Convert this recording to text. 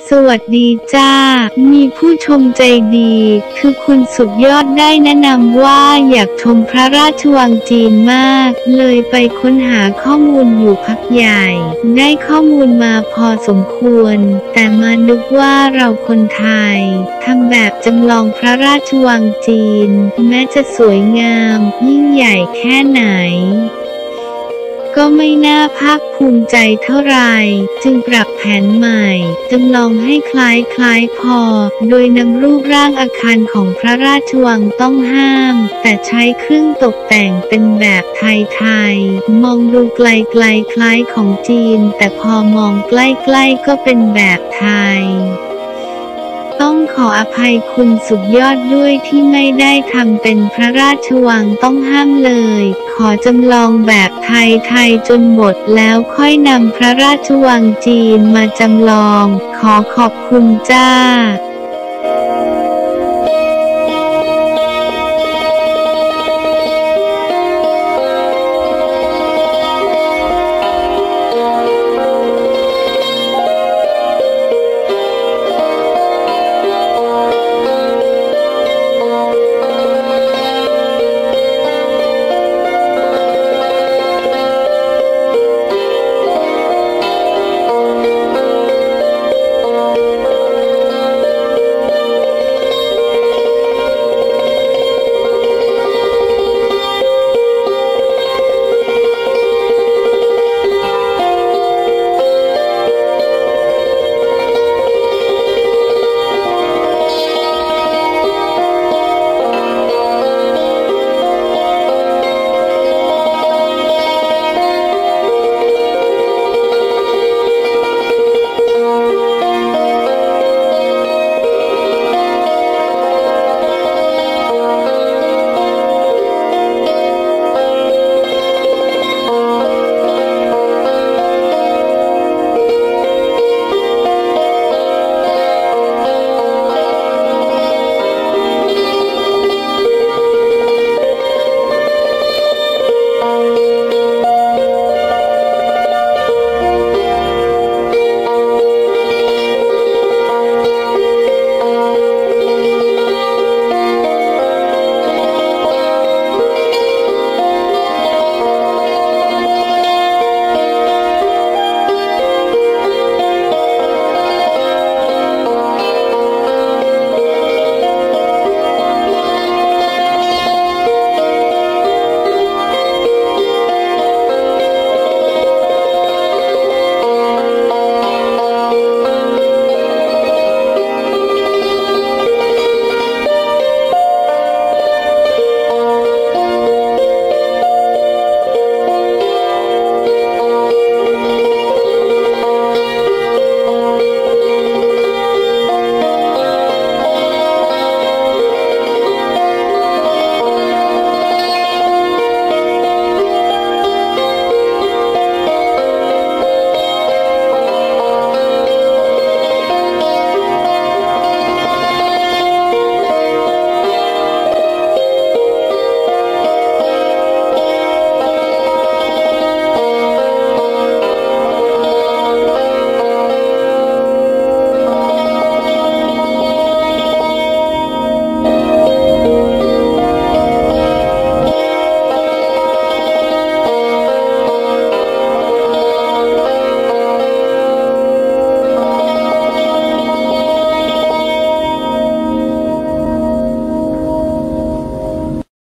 สวัสดีจ้ามีผู้ชมใจดีคือคุณสุดยอดได้แนะนำว่าอยากชมพระราชวังจีนมากเลยไปค้นหาข้อมูลอยู่พักใหญ่ได้ข้อมูลมาพอสมควรแต่มานึกว่าเราคนไทยทำแบบจำลองพระราชวังจีนแม้จะสวยงามยิ่งใหญ่แค่ไหนก็ไม่น่าภาคภูมิใจเท่าไหร่จึงปรับแผนใหม่จำลองให้คล้ายพอโดยนำรูปร่างอาคารของพระราชวังต้องห้ามแต่ใช้เครื่องตกแต่งเป็นแบบไทยๆมองดูไกลๆคล้ายของจีนแต่พอมองใกล้ๆก็เป็นแบบไทยต้องขออภัยคุณสุดยอดด้วยที่ไม่ได้ทำเป็นพระราชวังต้องห้ามเลยขอจำลองแบบไทยจนหมดแล้วค่อยนำพระราชวังจีนมาจำลองขอขอบคุณจ้า